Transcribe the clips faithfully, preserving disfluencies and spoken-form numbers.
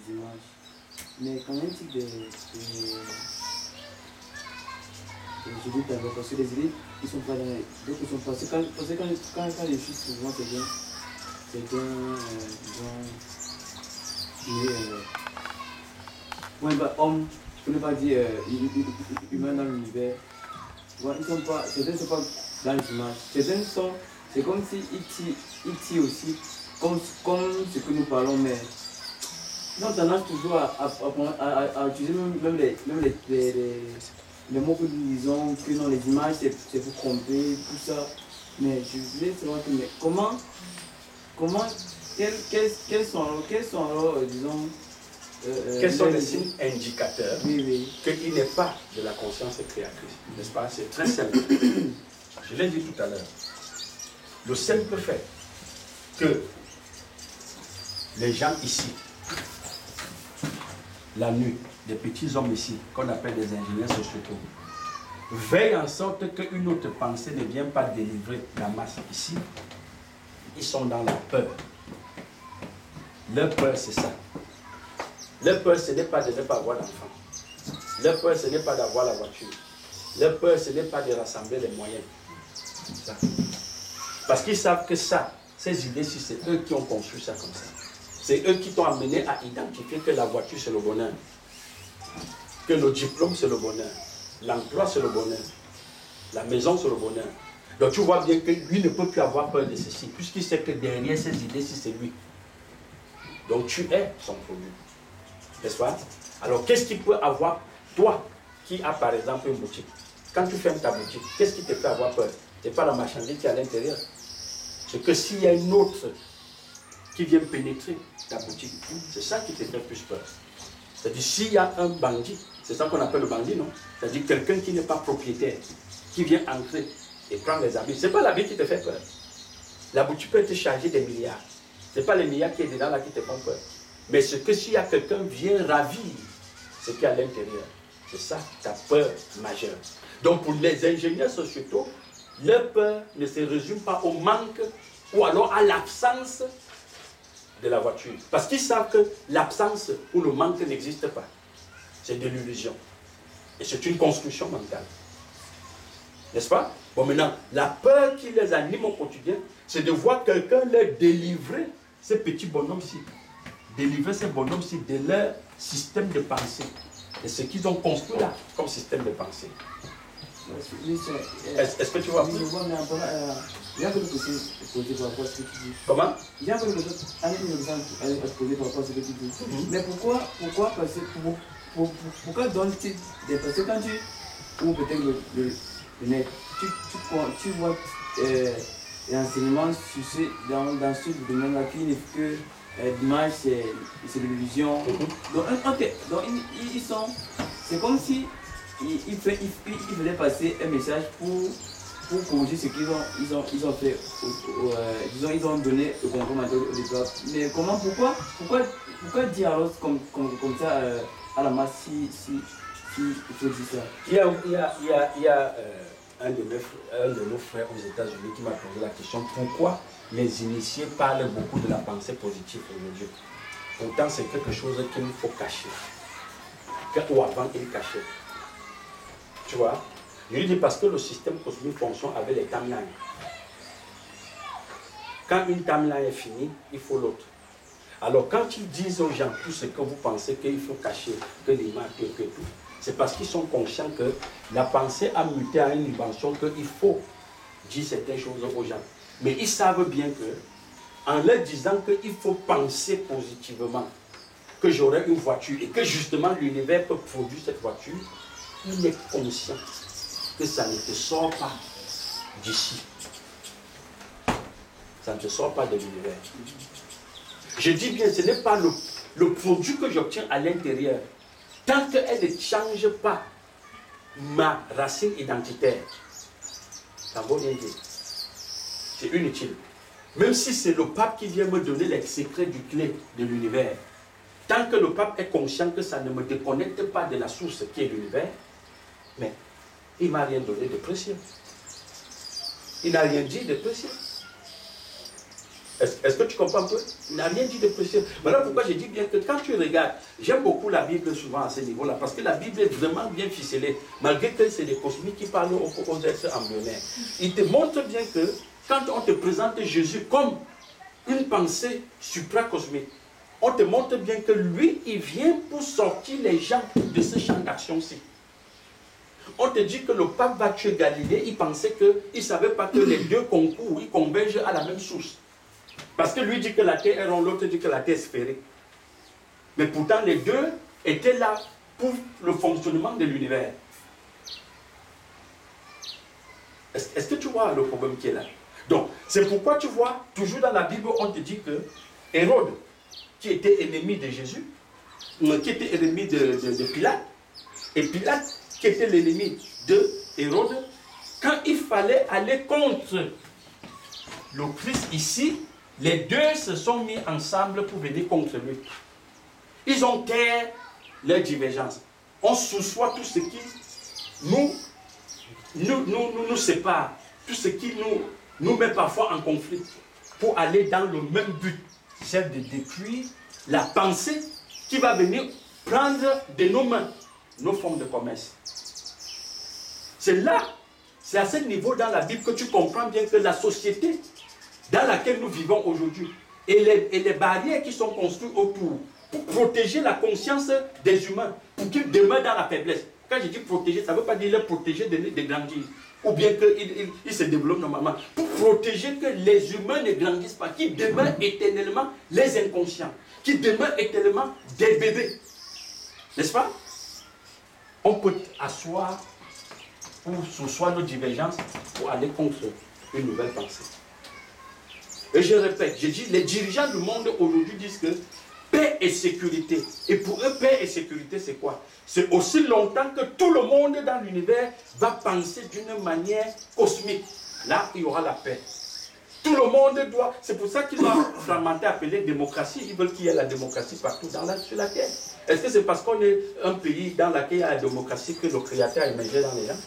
des images. Mais quand même, type de, de, de je dis d'abord, parce que les idées, ils sont pas dans les. Donc ils sont pas. Parce que quand, parce que quand, quand, quand les choses souvent c'est bien, c'est bien, euh, disons, qui est. Euh, ouais, bah, homme, je ne peux pas dire euh, humain dans l'univers. Ouais, ils sont pas. Certains ne sont pas dans les images. Certains sont. C'est comme si ils tirent, ils tirent aussi, comme, comme ce que nous parlons, mais. Ils ont tendance toujours à, à, à, à, à utiliser même, même, les, même les, les, les, les mots que nous disons, que non, les images c'est pour tromper, tout ça. Mais je voulais savoir que, mais comment, comment, quels, quels, quels sont, quels sont alors, euh, disons, euh, quels sont les signes indicateurs oui, oui. qu'il n'est pas de la conscience créatrice, n'est-ce pas? C'est très simple. Je l'ai dit tout à l'heure. Le simple fait que les gens ici, la nuit, des petits hommes ici, qu'on appelle des ingénieurs sociaux, veillent en sorte qu'une autre pensée ne vienne pas délivrer la masse ici. Ils sont dans la peur. Leur peur, c'est ça. Leur peur, ce n'est pas de ne pas avoir d'enfant. Leur peur, ce n'est pas d'avoir la voiture. Leur peur, ce n'est pas de rassembler les moyens. Ça. Parce qu'ils savent que ça, ces idées-ci, c'est eux qui ont conçu ça comme ça. C'est eux qui t'ont amené à identifier que la voiture, c'est le bonheur. Que le diplôme, c'est le bonheur. L'emploi, c'est le bonheur. La maison, c'est le bonheur. Donc tu vois bien que lui ne peut plus avoir peur de ceci, puisqu'il sait que derrière ces idées-ci, c'est lui. Donc tu es son produit. N'est-ce pas? Alors qu'est-ce qui peut avoir, toi, qui as par exemple une boutique, quand tu fermes ta boutique, qu'est-ce qui te fait avoir peur? Ce n'est pas la marchandise qui est à l'intérieur. C'est que s'il y a une autre qui vient pénétrer ta boutique, c'est ça qui te fait plus peur. C'est-à-dire s'il y a un bandit, c'est ça qu'on appelle le bandit, non? C'est-à-dire quelqu'un qui n'est pas propriétaire, qui vient entrer et prendre les habits. Ce n'est pas l'habit qui te fait peur. La boutique peut être chargée des milliards. Ce n'est pas les milliards qui est dedans là qui te font peur. Mais ce que s'il y a quelqu'un qui vient ravir ce qui est à l'intérieur, c'est ça ta peur majeure. Donc pour les ingénieurs sociétaux, leur peur ne se résume pas au manque ou alors à l'absence de la voiture. Parce qu'ils savent que l'absence ou le manque n'existe pas. C'est de l'illusion. Et c'est une construction mentale. N'est-ce pas? Bon, maintenant, la peur qui les anime au quotidien, c'est de voir quelqu'un leur délivrer ces petits bonhommes-ci. Délivrer ces bonhommes-ci de leur système de pensée. Et ce qu'ils ont construit là, comme système de pensée. Est-ce est que tu vois? Oui, je vois, mais après, euh, il y a un peu de questions à poser par rapport à ce que tu dis. Comment? Il y a un peu de questions à poser par rapport à ce que tu dis. Mm-hmm. Mais pourquoi, pourquoi passer, pour, pour, pour, pourquoi donner-tu des... Parce que quand tu, ou peut-être le, le, le net, tu, tu, tu vois euh, l'enseignement sur ce, dans, dans ce domaine-là qui n'est que euh, l'image, c'est l'illusion. Mm-hmm. Donc, ok, donc ils, ils sont, c'est comme si Ils, ils, fait, ils, ils faisaient passer un message pour, pour corriger ce qu'ils ont, ils ont, ils ont fait, au, au, euh, disons, ils ont donné au consommateur au départ. Mais comment, pourquoi, pourquoi, pourquoi dire alors comme, comme, comme ça euh, à la masse si, si, si il faut dire ça? Il y a, il y a, il y a, il y a euh, un, de mes, un de nos frères aux États-Unis qui m'a posé la question pourquoi les initiés parlent beaucoup de la pensée positive aujourd'hui. Pourtant, c'est quelque chose qu'il faut cacher. Ou avant, il cachait. Tu vois? Je lui dis parce que le système cosmique fonctionne avec les timelines. Quand une timeline est finie, il faut l'autre. Alors quand ils disent aux gens tout ce que vous pensez qu'il faut cacher, que l'image, que, que tout, c'est parce qu'ils sont conscients que la pensée a muté à une dimension qu'il faut dire certaines choses aux gens. Mais ils savent bien que, en leur disant qu'il faut penser positivement, que j'aurai une voiture et que justement l'univers peut produire cette voiture, il est conscient que ça ne te sort pas d'ici. Ça ne te sort pas de l'univers. Je dis bien, ce n'est pas le, le produit que j'obtiens à l'intérieur. Tant qu'elle ne change pas ma racine identitaire, ça ne vaut rien dire. C'est inutile. Même si c'est le pape qui vient me donner les secrets du clé de l'univers, tant que le pape est conscient que ça ne me déconnecte pas de la source qui est l'univers, mais il ne m'a rien donné de précieux. Il n'a rien dit de précieux. Est-ce est-ce que tu comprends un peu? Il n'a rien dit de précieux. Voilà pourquoi je dis bien que quand tu regardes, j'aime beaucoup la Bible souvent à ce niveau-là, parce que la Bible est vraiment bien ficelée, malgré que c'est des cosmiques qui parlent aux, aux êtres embryonnaires. Il te montre bien que quand on te présente Jésus comme une pensée supracosmique, on te montre bien que lui, il vient pour sortir les gens de ce champ d'action-ci. On te dit que le pape va tuer Galilée, il pensait que, il ne savait pas que les deux concourent, ils convergent à la même source. Parce que lui dit que la terre est ronde, l'autre dit que la terre est sphérique. Mais pourtant, les deux étaient là pour le fonctionnement de l'univers. Est-ce est-ce que tu vois le problème qui est là? Donc, c'est pourquoi tu vois, toujours dans la Bible, on te dit que Hérode, qui était ennemi de Jésus, qui était ennemi de, de, de Pilate, et Pilate, qui était l'ennemi de Hérode, quand il fallait aller contre le Christ ici, les deux se sont mis ensemble pour venir contre lui. Ils ont taire leurs divergences. On sous-soit tout ce qui nous, nous, nous, nous, nous sépare, tout ce qui nous, nous met parfois en conflit, pour aller dans le même but, c'est de détruire la pensée qui va venir prendre de nos mains nos formes de commerce. C'est là, c'est à ce niveau dans la Bible que tu comprends bien que la société dans laquelle nous vivons aujourd'hui et les, et les barrières qui sont construites autour pour protéger la conscience des humains, pour qu'ils demeurent dans la faiblesse. Quand je dis protéger, ça ne veut pas dire les protéger de, de grandir, ou bien qu'ils il, il se développent normalement. Pour protéger que les humains ne grandissent pas, qu'ils demeurent éternellement les inconscients, qu'ils demeurent éternellement des bébés. N'est-ce pas? On peut asseoir pour s'asseoir nos divergences pour aller contre une nouvelle pensée. Et je répète, je dis, les dirigeants du monde aujourd'hui disent que paix et sécurité. Et pour eux, paix et sécurité, c'est quoi? C'est aussi longtemps que tout le monde dans l'univers va penser d'une manière cosmique. Là, il y aura la paix. Tout le monde doit... C'est pour ça qu'ils ont flammenté appelé démocratie. Ils veulent qu'il y ait la démocratie partout dans la, sur la terre. Est-ce que c'est parce qu'on est un pays dans lequel il y a la démocratie que le Créateur a émergé dans les gens?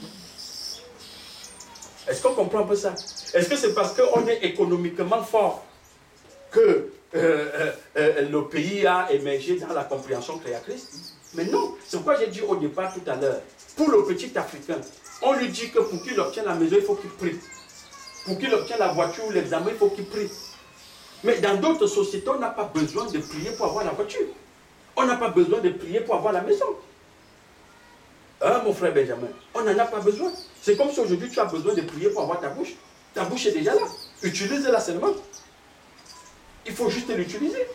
Est-ce qu'on comprend un peu ça? Est-ce que c'est parce qu'on est économiquement fort que euh, euh, euh, le pays a émergé dans la compréhension créatrice? Mais non, c'est pourquoi j'ai dit au départ tout à l'heure, pour le petit Africain, on lui dit que pour qu'il obtienne la maison, il faut qu'il prie. Pour qu'il obtienne la voiture ou l'examen, il faut qu'il prie. Mais dans d'autres sociétés, on n'a pas besoin de prier pour avoir la voiture. On n'a pas besoin de prier pour avoir la maison. Hein, mon frère Benjamin, on n'en a pas besoin. C'est comme si aujourd'hui tu as besoin de prier pour avoir ta bouche. Ta bouche est déjà là. Utilise-la seulement. Il faut juste l'utiliser.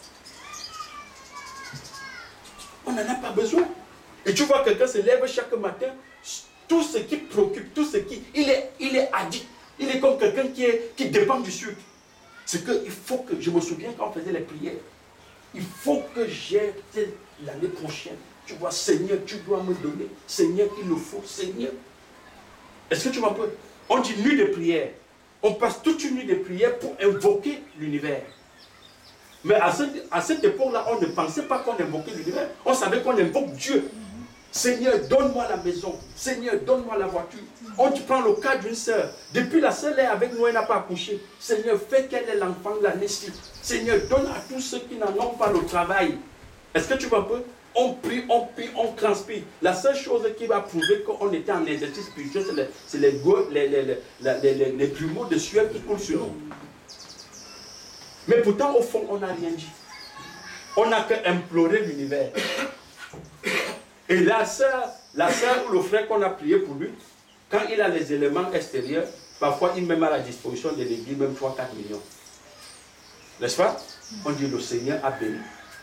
On n'en a pas besoin. Et tu vois quelqu'un se lève chaque matin, tout ce qui préoccupe, tout ce qui... Il est, il est addict. Il est comme quelqu'un qui, est, qui dépend du sucre. C'est qu'il faut que... Je me souviens quand on faisait les prières. Il faut que j'ai l'année prochaine. Tu vois, Seigneur, tu dois me donner. Seigneur, il le faut. Seigneur. Est-ce que tu vois un peu? On dit nuit de prière. On passe toute une nuit de prière pour invoquer l'univers. Mais à cette, à cette époque-là, on ne pensait pas qu'on invoquait l'univers. On savait qu'on invoque Dieu. Seigneur, donne-moi la maison. Seigneur, donne-moi la voiture. On prend le cas d'une sœur. Depuis la sœur est avec nous, elle n'a pas accouché. Seigneur, fais qu'elle ait l'enfant de l'année-ci. Seigneur, donne à tous ceux qui n'en ont pas le travail. Est-ce que tu vois un peu? On prie, on prie, on transpire. La seule chose qui va prouver qu'on était en exercice spirituel, c'est les, les, les, les, les, les, les plumeaux de sueur qui coulent sur nous. Mais pourtant, au fond, on n'a rien dit. On n'a qu'à implorer l'univers. Et la sœur, la sœur ou le frère qu'on a prié pour lui, quand il a les éléments extérieurs, parfois il met à la disposition de l'église même trois à quatre millions. N'est-ce pas? On dit le Seigneur a béni.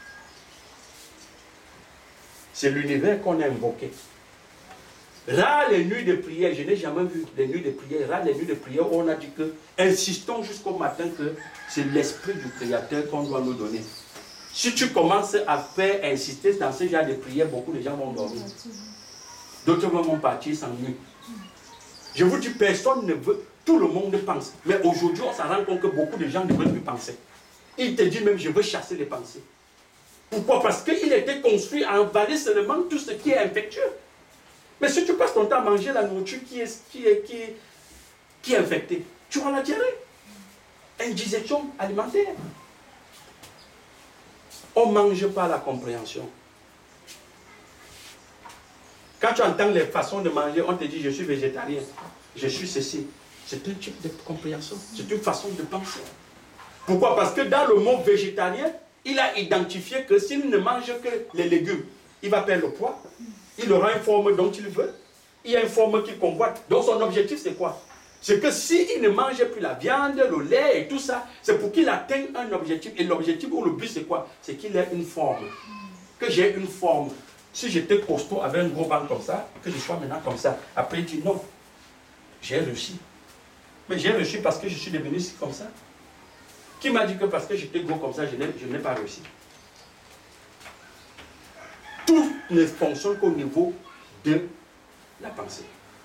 C'est l'univers qu'on a invoqué. Rares les nuits de prière, je n'ai jamais vu les nuits de prière, rares les nuits de prière où on a dit que, insistons jusqu'au matin que c'est l'esprit du Créateur qu'on doit nous donner. Si tu commences à faire insister dans ce genre de prière, beaucoup de gens vont dormir. D'autres vont partir sans nuit. Je vous dis, personne ne veut, tout le monde pense. Mais aujourd'hui, on s'en rend compte que beaucoup de gens ne veulent plus penser. Il te dit même, je veux chasser les pensées. Pourquoi? Parce qu'il était construit à avaler seulement tout ce qui est infectieux. Mais si tu passes ton temps à manger la nourriture qui est, qui est, qui est, qui est infectée, tu auras la diarrhée. indigestion alimentaire. On ne mange pas la compréhension. Quand tu entends les façons de manger, on te dit je suis végétarien, je suis ceci. C'est un type de compréhension, c'est une façon de penser. Pourquoi? Parce que dans le mot végétarien, il a identifié que s'il ne mange que les légumes, il va perdre le poids, il aura une forme dont il veut, il y a une forme qu'il convoite. Donc son objectif c'est quoi? C'est que s'il ne mange plus la viande, le lait et tout ça, c'est pour qu'il atteigne un objectif. Et l'objectif ou le but c'est quoi? C'est qu'il ait une forme. Que j'ai une forme. Si j'étais costaud avec un gros ventre comme ça, que je sois maintenant comme ça. Après il dit non, j'ai réussi. Mais j'ai réussi parce que je suis devenu comme ça. Qui m'a dit que parce que j'étais gros comme ça, je n'ai pas réussi? Tout ne fonctionne qu'au niveau de la pensée.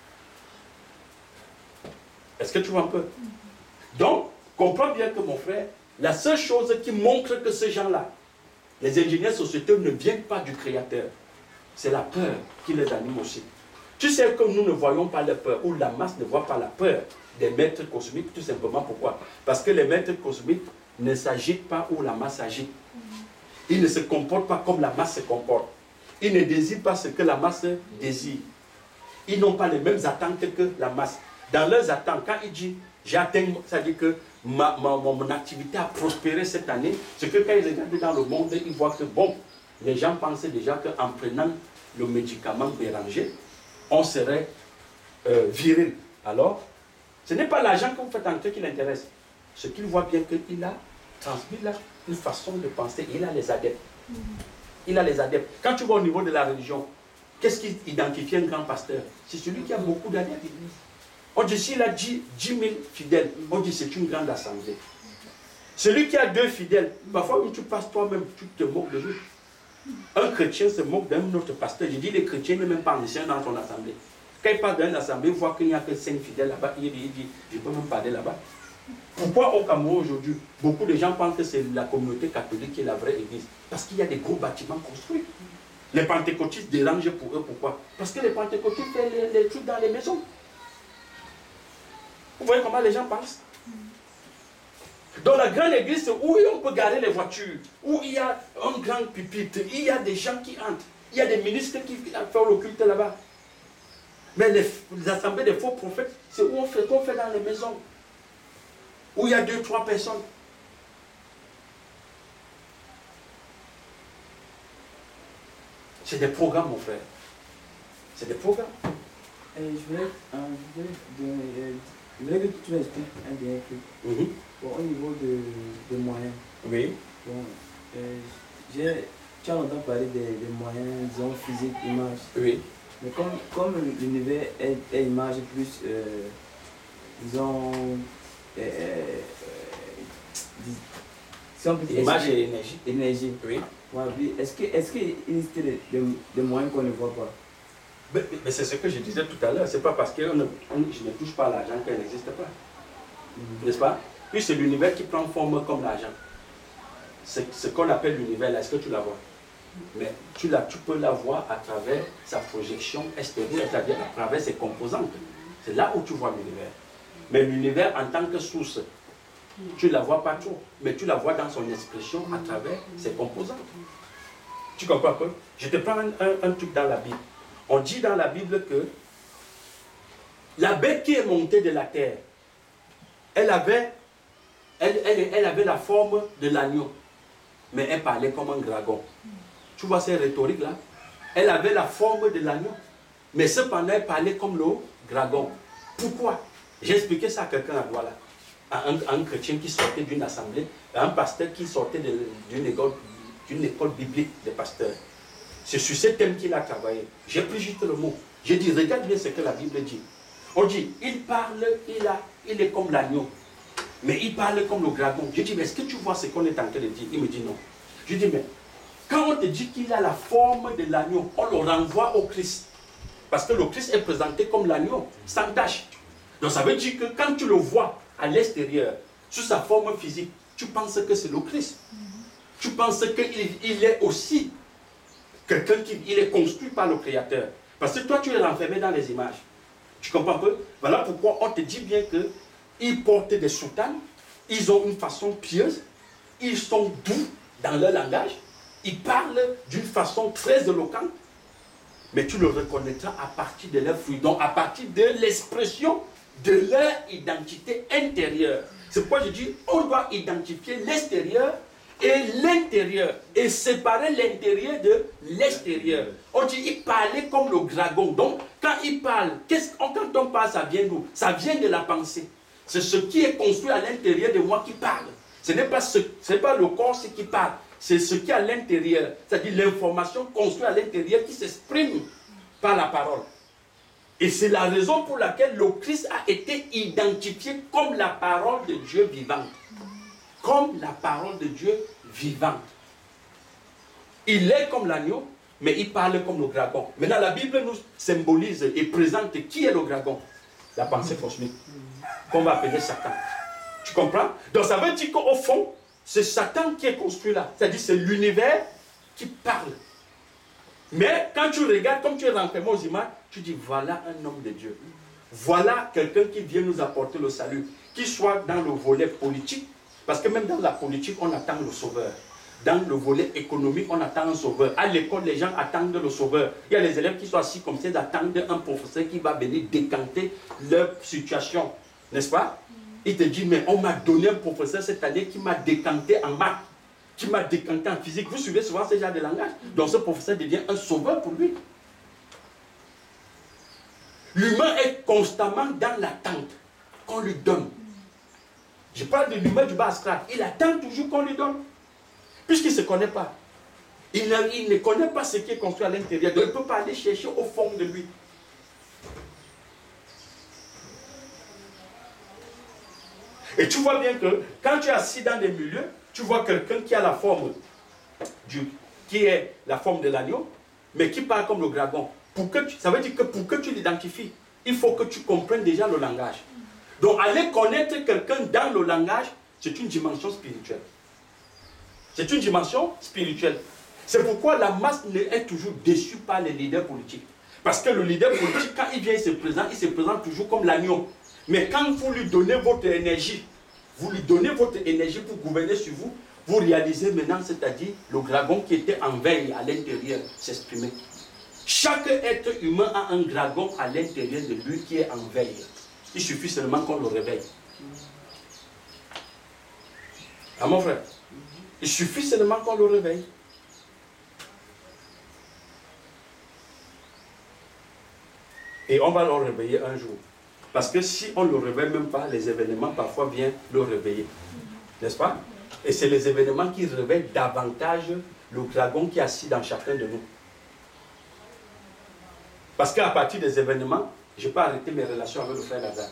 Est-ce que tu vois un peu? Donc, comprends bien que mon frère, la seule chose qui montre que ces gens-là, les ingénieurs sociétaux ne viennent pas du Créateur, c'est la peur qui les anime aussi. Tu sais que nous ne voyons pas la peur, ou la masse ne voit pas la peur des maîtres cosmiques, tout simplement pourquoi? Parce que les maîtres cosmiques ne s'agitent pas où la masse agit. Ils ne se comportent pas comme la masse se comporte. Ils ne désirent pas ce que la masse désire. Ils n'ont pas les mêmes attentes que la masse. Dans leurs attentes, quand ils disent j'atteins, ça veut dire que ma, ma, mon activité a prospéré cette année, c'est que quand ils regardent dans le monde, ils voient que bon, les gens pensaient déjà qu'en prenant le médicament Béranger, on serait euh, viril. Alors, ce n'est pas l'argent que vous faites entrer qui l'intéresse. Ce qu'il voit bien qu'il a transmis là une façon de penser. Il a les adeptes. Il a les adeptes. Quand tu vas au niveau de la religion, qu'est-ce qui identifie un grand pasteur? C'est celui qui a beaucoup d'adeptes. On dit s'il a dix mille fidèles, on dit c'est une grande assemblée. Celui qui a deux fidèles, parfois tu passes toi-même, tu te moques de lui. Un chrétien se moque d'un autre pasteur. Je dis les chrétiens ne même pas anciens dans son assemblée. Quand il parle d'une assemblée, il voit qu'il n'y a que cinq fidèles là-bas. Il dit, je ne peux même parler là-bas. Pourquoi au Cameroun aujourd'hui, beaucoup de gens pensent que c'est la communauté catholique qui est la vraie église? Parce qu'il y a des gros bâtiments construits. Les pentecôtistes dérangent pour eux. Pourquoi? Parce que les pentecôtistes font les, les trucs dans les maisons. Vous voyez comment les gens pensent? Dans la grande église, c'est où on peut garer les voitures, où il y a un grand pupitre, il y a des gens qui entrent, il y a des ministres qui font le culte là-bas. Mais les, les assemblées des faux prophètes, c'est où on fait, qu'on fait dans les maisons, où il y a deux, trois personnes. C'est des programmes, mon frère. C'est des programmes. Et je voulais, euh, je voulais, de, je voulais que tu m'expliques un dernier truc. Mm-hmm. Bon, au niveau de, des moyens. Oui. Bon, euh, j'ai, tu as longtemps parlé des, des moyens, disons, physiques, images. Oui. Mais comme, comme l'univers est, est image plus, euh, disons, euh, euh, si on peut dire, image et énergie. Énergie. Oui. Ouais, est-ce qu'il est qu'il existe des, des, des moyens qu'on ne voit pas? Mais, mais c'est ce que je disais tout à l'heure. C'est pas parce que on ne, on, je ne touche pas à l'argent qu'elle n'existe pas. Mm-hmm. N'est-ce pas? Puis c'est l'univers qui prend forme comme l'argent. C'est ce qu'on appelle l'univers là. Est-ce que tu la vois? Mais tu, la, tu peux la voir à travers sa projection extérieure, c'est-à-dire à travers ses composantes. C'est là où tu vois l'univers. Mais l'univers en tant que source, tu ne la vois pas trop, mais tu la vois dans son expression à travers ses composantes. Tu comprends un peu? Je te prends un, un, un truc dans la Bible. On dit dans la Bible que la bête qui est montée de la terre, elle avait, elle, elle, elle avait la forme de l'agneau, mais elle parlait comme un dragon. Tu vois ces rhétoriques-là? Elle avait la forme de l'agneau, mais cependant elle parlait comme le dragon. Pourquoi? J'ai expliqué ça à quelqu'un à Douala, à un, à un chrétien qui sortait d'une assemblée, à un pasteur qui sortait d'une école, d'une école biblique de pasteurs. C'est sur ce thème qu'il a travaillé. J'ai pris juste le mot. J'ai dit, regarde bien ce que la Bible dit. On dit, il parle, il, a, il est comme l'agneau, mais il parle comme le dragon. J'ai dit, mais est-ce que tu vois ce qu'on est en train de dire? Il me dit non. Je dis, mais quand on te dit qu'il a la forme de l'agneau, on le renvoie au Christ. Parce que le Christ est présenté comme l'agneau, sans tache. Donc ça veut dire que quand tu le vois à l'extérieur, sous sa forme physique, tu penses que c'est le Christ. Mm-hmm. Tu penses qu'il il est aussi quelqu'un qui il est construit par le Créateur. Parce que toi, tu es renfermé dans les images. Tu comprends un peu? Voilà pourquoi on te dit bien qu'il porte des soutanes, ils ont une façon pieuse, ils sont doux dans leur langage, ils parlent d'une façon très éloquente, mais tu le reconnaîtras à partir de leurs fruits, donc à partir de l'expression de leur identité intérieure. C'est pourquoi je dis, on doit identifier l'extérieur et l'intérieur, et séparer l'intérieur de l'extérieur. On dit, il parlait comme le dragon. Donc, quand il parle, qu'est-ce, quand on parle, ça vient d'où? Ça vient de la pensée. C'est ce qui est construit à l'intérieur de moi qui parle. Ce n'est pas, ce, ce n'est pas le corps qui parle, c'est ce qui est à l'intérieur. C'est-à-dire l'information construite à l'intérieur qui s'exprime par la parole. Et c'est la raison pour laquelle le Christ a été identifié comme la parole de Dieu vivante. Comme la parole de Dieu vivante. Il est comme l'agneau, mais il parle comme le dragon. Maintenant, la Bible nous symbolise et présente qui est le dragon. La pensée cosmique, qu'on va appeler Satan. Tu comprends? Donc ça veut dire qu'au fond, c'est Satan qui est construit là. C'est-à-dire c'est l'univers qui parle. Mais quand tu regardes, comme tu es renfermé aux images, tu dis voilà un homme de Dieu. Voilà quelqu'un qui vient nous apporter le salut. Qu'il soit dans le volet politique, parce que même dans la politique, on attend le sauveur. Dans le volet économique, on attend un sauveur. À l'école, les gens attendent le sauveur. Il y a les élèves qui sont assis comme ça, ils attendent un professeur qui va venir décanter leur situation. N'est-ce pas? Il te dit, mais on m'a donné un professeur cette année qui m'a décanté en maths, qui m'a décanté en physique. Vous suivez souvent ce genre de langage. Donc ce professeur devient un sauveur pour lui. L'humain est constamment dans l'attente qu'on lui donne. Je parle de l'humain du bas Scrate. Il attend toujours qu'on lui donne. Puisqu'il ne se connaît pas. Il ne, il ne connaît pas ce qui est construit à l'intérieur. Donc il ne peut pas aller chercher au fond de lui. Et tu vois bien que quand tu es assis dans des milieux, tu vois quelqu'un qui a la forme du, qui est la forme de l'agneau, mais qui parle comme le dragon. Pour que tu, ça veut dire que pour que tu l'identifies, il faut que tu comprennes déjà le langage. Donc aller connaître quelqu'un dans le langage, c'est une dimension spirituelle. C'est une dimension spirituelle. C'est pourquoi la masse est toujours déçue par les leaders politiques. Parce que le leader politique, quand il vient, il se présente, il se présente toujours comme l'agneau. Mais quand vous lui donnez votre énergie, vous lui donnez votre énergie pour gouverner sur vous, vous réalisez maintenant, c'est-à-dire le dragon qui était en veille à l'intérieur s'exprimer. Chaque être humain a un dragon à l'intérieur de lui qui est en veille. Il suffit seulement qu'on le réveille. Ah mon frère, il suffit seulement qu'on le réveille. Et on va le réveiller un jour. Parce que si on ne le réveille même pas, les événements parfois viennent le réveiller. N'est-ce pas? Et c'est les événements qui réveillent davantage le dragon qui est assis dans chacun de nous. Parce qu'à partir des événements, je peux arrêter mes relations avec le frère Lazare.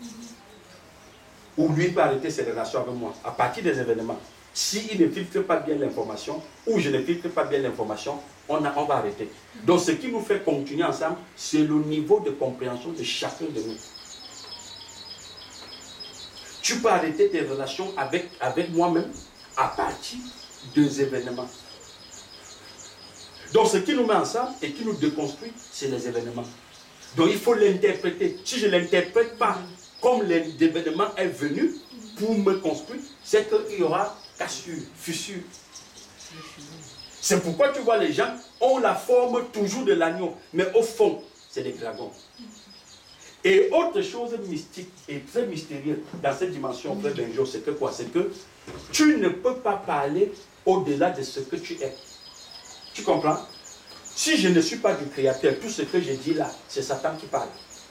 Ou lui peut arrêter ses relations avec moi. À partir des événements. S'il ne filtre pas bien l'information, ou je ne filtre pas bien l'information, on, on va arrêter. Donc ce qui nous fait continuer ensemble, c'est le niveau de compréhension de chacun de nous. Tu peux arrêter tes relations avec, avec moi-même à partir des événements. Donc ce qui nous met ensemble et qui nous déconstruit, c'est les événements. Donc il faut l'interpréter. Si je ne l'interprète pas comme l'événement est venu pour me construire, c'est qu'il y aura cassure, fissure. C'est pourquoi tu vois les gens ont la forme toujours de l'agneau, mais au fond, c'est des dragons. Et autre chose mystique et très mystérieuse dans cette dimension, frère Benjo, c'est que quoi? C'est que tu ne peux pas parler au-delà de ce que tu es. Tu comprends? Si je ne suis pas du Créateur, tout ce que je dis là, c'est Satan qui parle.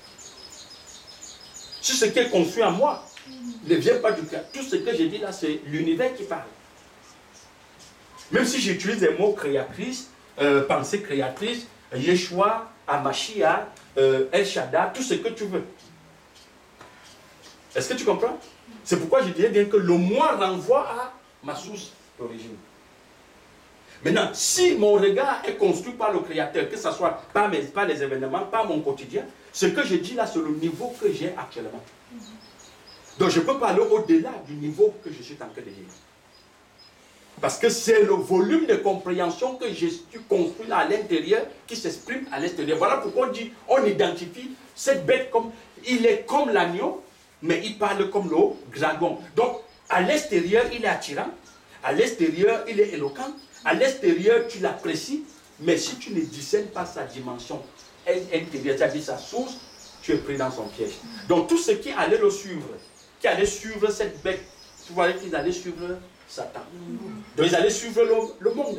Si ce qui est construit en moi ne vient pas du Créateur, tout ce que je dis là, c'est l'univers qui parle. Même si j'utilise des mots créatrices, euh, pensée créatrice, Yeshua, Amashia, euh, El Shaddai, tout ce que tu veux. Est-ce que tu comprends? C'est pourquoi je dirais bien que le moi renvoie à ma source d'origine. Maintenant, si mon regard est construit par le Créateur, que ce soit par, mes, par les événements, par mon quotidien, ce que je dis là, c'est le niveau que j'ai actuellement. Donc je peux parler au-delà du niveau que je suis en train de dire. Parce que c'est le volume de compréhension que je suis construit à l'intérieur qui s'exprime à l'extérieur. Voilà pourquoi on dit, on identifie cette bête comme, il est comme l'agneau, mais il parle comme le dragon. Donc, À l'extérieur, il est attirant. À l'extérieur, il est éloquent. À l'extérieur, tu l'apprécies. Mais si tu ne discernes pas sa dimension intérieure, c'est-à-dire sa source, tu es pris dans son piège. Donc, tous ceux qui allaient le suivre, qui allaient suivre cette bête, tu voyais qu'ils allaient suivre Satan. Donc, ils allaient suivre le, le monde.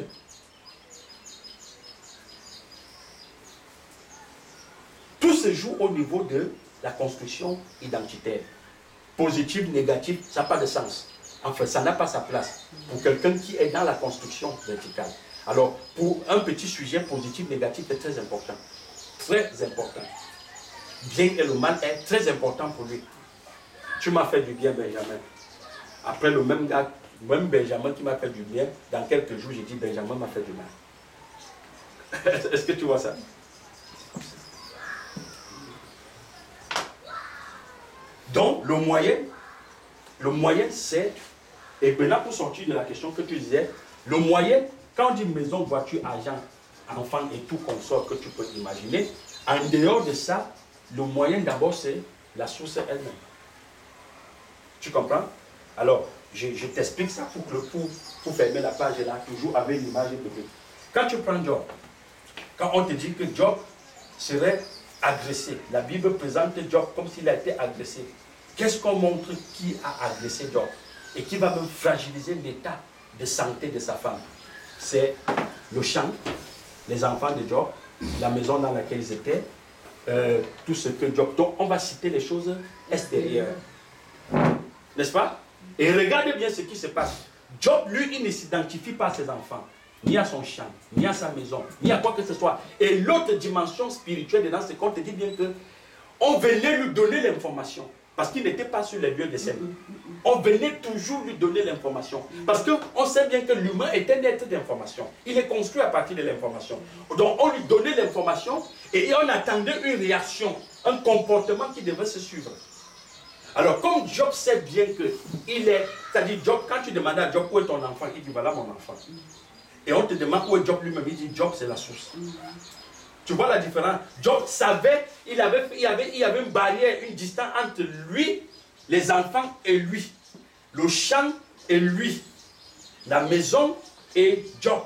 Tout se joue au niveau de la construction identitaire. Positif, négatif, ça n'a pas de sens. Enfin, ça n'a pas sa place pour quelqu'un qui est dans la construction verticale. Alors, pour un petit sujet positif, négatif est très important. Très important. Bien et le mal est très important pour lui. Tu m'as fait du bien, Benjamin. Après, le même gars, même Benjamin qui m'a fait du bien, dans quelques jours, j'ai dit, Benjamin m'a fait du mal. Est-ce que tu vois ça? Donc, le moyen, le moyen, c'est, et maintenant pour sortir de la question que tu disais, le moyen, quand on dit maison, voiture, argent, enfant et tout consort que tu peux imaginer, en dehors de ça, le moyen d'abord, c'est la source elle-même. Tu comprends? Alors, je, je t'explique ça pour, que, pour, pour fermer la page là, toujours avec l'image de Dieu. Quand tu prends Job, quand on te dit que Job serait agressé, la Bible présente Job comme s'il a été agressé. Qu'est-ce qu'on montre qui a agressé Job? Et qui va même fragiliser l'état de santé de sa femme? C'est le champ, les enfants de Job, la maison dans laquelle ils étaient, euh, tout ce que Job... Donc, on va citer les choses extérieures. N'est-ce pas? Et regardez bien ce qui se passe. Job, lui, il ne s'identifie pas à ses enfants, ni à son champ, ni à sa maison, ni à quoi que ce soit. Et l'autre dimension spirituelle dedans, c'est qu'on te dit bien que on venait lui donner l'information. Parce qu'il n'était pas sur les lieux de scène. On venait toujours lui donner l'information. Parce qu'on sait bien que l'humain est un être d'information. Il est construit à partir de l'information. Donc on lui donnait l'information et on attendait une réaction, un comportement qui devait se suivre. Alors comme Job sait bien qu'il est... C'est-à-dire Job, quand tu demandes à Job où est ton enfant, il dit voilà mon enfant. Et on te demande où est Job lui-même, il dit Job c'est la source. Tu vois la différence? Job savait, il avait, il avait, il avait une barrière, une distance entre lui, les enfants et lui. Le champ et lui. La maison et Job.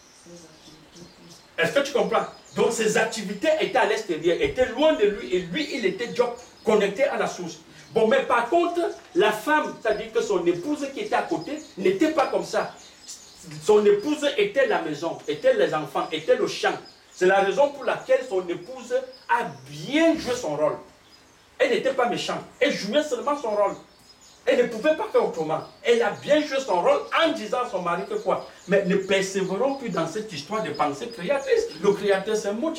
Est-ce que tu comprends? Donc ses activités étaient à l'extérieur, étaient loin de lui, et lui, il était Job, connecté à la source. Bon, mais par contre, la femme, c'est-à-dire que son épouse qui était à côté, n'était pas comme ça. Son épouse était la maison, était les enfants, était le champ. C'est la raison pour laquelle son épouse a bien joué son rôle. Elle n'était pas méchante. Elle jouait seulement son rôle. Elle ne pouvait pas faire autrement. Elle a bien joué son rôle en disant à son mari que quoi? Mais ne persévérons plus dans cette histoire de pensée créatrice. Le créateur c'est maudit.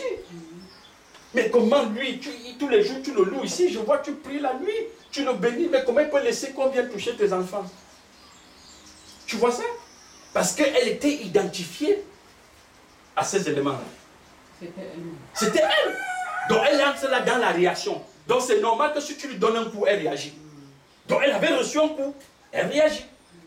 Mais comment lui, tu, tous les jours tu le loues ici, je vois tu pries la nuit, tu le bénis, mais comment il peut laisser qu'on vienne toucher tes enfants? Tu vois ça? Parce qu'elle était identifiée à ces éléments-là. C'était elle. Donc elle entre là dans la réaction. Donc c'est normal que si tu lui donnes un coup, elle réagit. Donc elle avait reçu un coup, elle réagit.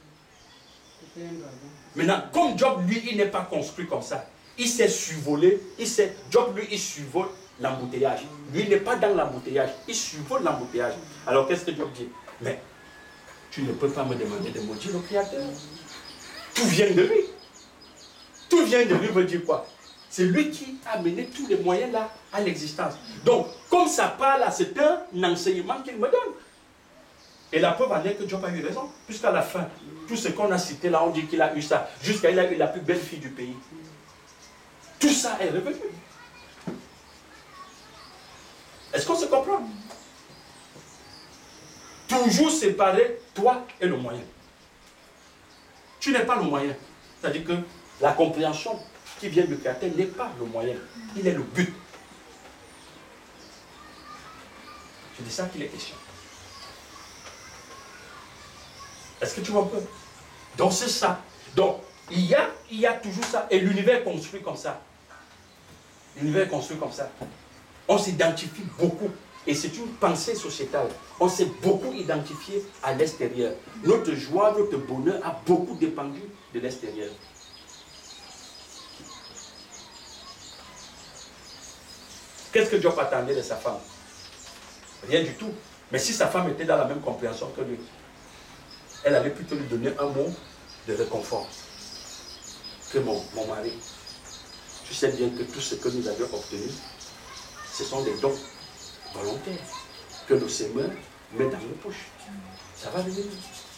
Maintenant, comme Job, lui, il n'est pas construit comme ça. Il s'est survolé, il s'est, Job, lui, il survole l'embouteillage. Lui, il n'est pas dans l'embouteillage, il survole l'embouteillage. Alors qu'est-ce que Job dit? Mais tu ne peux pas me demander de maudire le Créateur. Tout vient de lui. Tout vient de lui veut dire quoi? C'est lui qui a amené tous les moyens là à l'existence. Donc, comme ça parle là, c'est un enseignement qu'il me donne. Et la preuve en est que Job a eu raison. Puisqu'à la fin, tout ce qu'on a cité là, on dit qu'il a eu ça. Jusqu'à il a eu la plus belle fille du pays. Tout ça est revenu. Est-ce qu'on se comprend? Toujours séparer toi et le moyen. Tu n'es pas le moyen. C'est-à-dire que la compréhension qui vient du Créateur n'est pas le moyen. Il est le but. C'est de ça qu'il est question. Est-ce que tu vois un peu? Donc c'est ça. Donc il y a, il y a toujours ça. Et l'univers est construit comme ça. L'univers est construit comme ça. On s'identifie beaucoup. Et c'est une pensée sociétale. On s'est beaucoup identifié à l'extérieur. Notre joie, notre bonheur a beaucoup dépendu de l'extérieur. Qu'est-ce que Job attendait de sa femme? Rien du tout. Mais si sa femme était dans la même compréhension que lui, elle allait plutôt lui donner un mot de réconfort. Que mon, mon mari, tu sais bien que tout ce que nous avions obtenu, ce sont des dons volontaires que le Seigneur met dans nos poches. Ça va venir.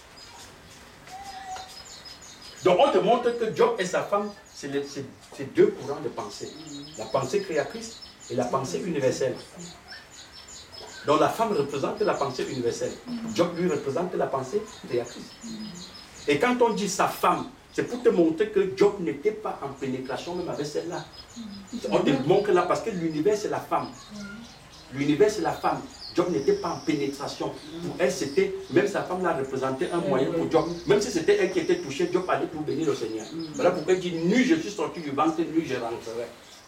Donc on te montre que Job et sa femme, c'est deux courants de pensée. La pensée créatrice et la pensée universelle. Donc la femme représente la pensée universelle. Job lui représente la pensée créatrice. Et quand on dit sa femme, c'est pour te montrer que Job n'était pas en pénétration même avec celle-là. On te montre là parce que l'univers c'est la femme. L'univers c'est la femme. Job n'était pas en pénétration. Pour elle, c'était, même sa femme l'a représenté un moyen pour Job. Même si c'était elle qui était touchée, Job allait pour bénir le Seigneur. Voilà pourquoi il dit, nu je suis sorti du ventre, nu je rentrerai.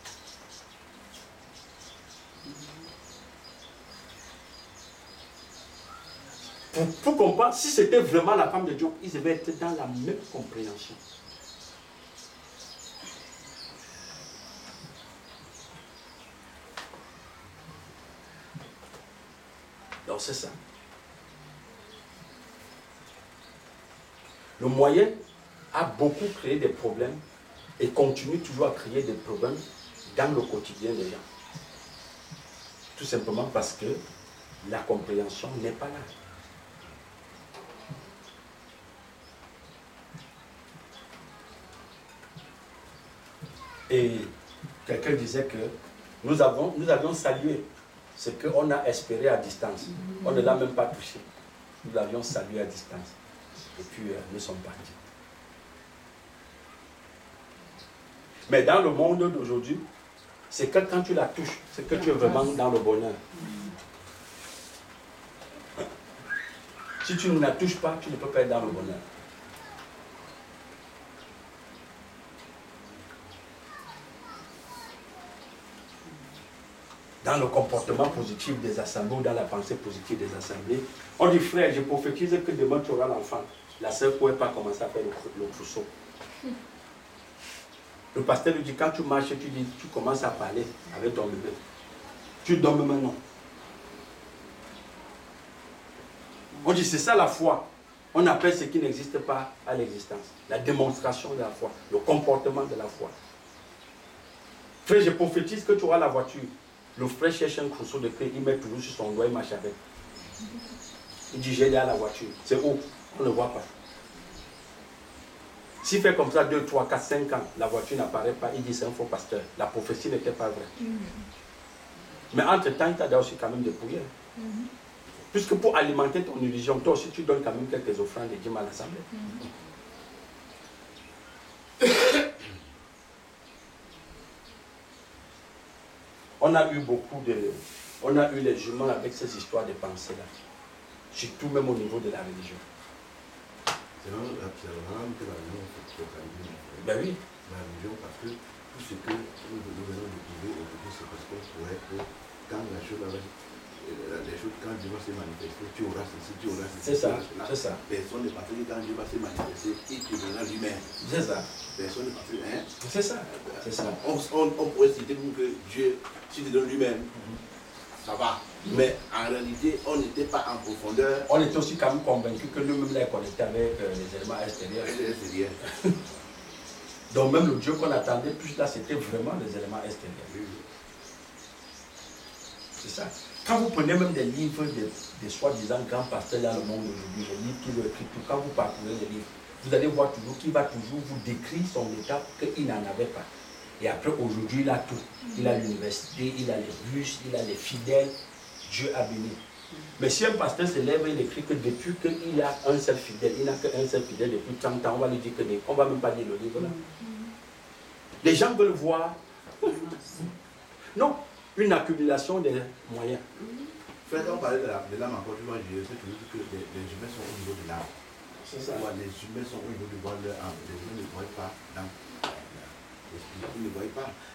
Pour, pour comprendre, si c'était vraiment la femme de Job, ils devaient être dans la même compréhension. Donc c'est ça. Le moyen a beaucoup créé des problèmes et continue toujours à créer des problèmes dans le quotidien des gens. Tout simplement parce que la compréhension n'est pas là. Et quelqu'un disait que nous, avons, nous avions salué ce qu'on a espéré à distance. On ne l'a même pas touché. Nous l'avions salué à distance. Et puis euh, nous sommes partis. Mais dans le monde d'aujourd'hui, c'est que quand tu la touches, c'est que tu es vraiment dans le bonheur. Si tu ne la touches pas, tu ne peux pas être dans le bonheur. Dans le comportement positif des assemblées ou dans la pensée positive des assemblées, on dit frère, je prophétise que demain tu auras l'enfant. La sœur ne pourrait pas commencer à faire le, le trousseau. Le pasteur lui dit, quand tu marches, tu, dis, tu commences à parler avec ton bébé. Tu dormes maintenant. On dit, c'est ça la foi. On appelle ce qui n'existe pas à l'existence. La démonstration de la foi, le comportement de la foi. Frère, je prophétise que tu auras la voiture. Le frère cherche un trousseau de clés, il met toujours sur son doigt, il marche avec. Il dit, j'ai là la voiture. C'est où? On ne le voit pas. S'il fait comme ça deux, trois, quatre, cinq ans, la voiture n'apparaît pas, il dit c'est un faux pasteur. La prophétie n'était pas vraie. Mm-hmm. Mais entre-temps, il t'a aussi quand même dépouillé. Mm-hmm. Puisque pour alimenter ton illusion, toi aussi tu donnes quand même quelques offrandes de dîmes à l'assemblée. Mm-hmm. On a eu beaucoup de... On a eu les juments avec ces histoires de pensée-là. Surtout même au niveau de la religion. C'est vraiment que la religion fait focaliser. Ben oui. La religion, parce que tout ce que nous venons de trouver aujourd'hui, c'est parce qu'on pourrait que quand la chose avec les choses, quand Dieu va se manifester, tu auras ceci, tu auras ceci. C'est ça, c'est ça. Personne n'est parti quand Dieu va se manifester, il te donnera lui-même. C'est ça. Personne n'est parti, hein? C'est ça. C'est ça. On, on, on pourrait citer pour que Dieu, s'il te donne lui-même, mm-hmm. ça va. Mais en réalité, on n'était pas en profondeur. On était aussi quand même convaincus que nous-mêmes les connectés avec euh, les éléments extérieurs. extérieurs. Donc même le Dieu qu'on attendait, plus là, c'était vraiment les éléments extérieurs. Oui. C'est ça. Quand vous prenez même des livres des, des soi-disant grands pasteurs dans le monde aujourd'hui, les livres qui ont écrit tout, quand vous parcourez les livres, vous allez voir toujours qu'il va toujours vous décrire son état qu'il n'en avait pas. Et après, aujourd'hui, il a tout. Il a l'université, il a les bus, il a les fidèles. Dieu a béni. Mais si un pasteur se lève et il écrit que depuis qu'il a un seul fidèle, il n'a qu'un seul fidèle depuis trente ans, on va lui dire que on ne va même pas lire le livre là. Les gens veulent voir. Non, une accumulation des moyens. Frère, quand on parlait de l'âme encore, tu vois, je sais toujours que les, les humains sont au niveau de l'âme. C'est ça. Les humains sont au niveau de voir leur âme. Les humains ne voient pas dans l'esprit, ils ne voient pas.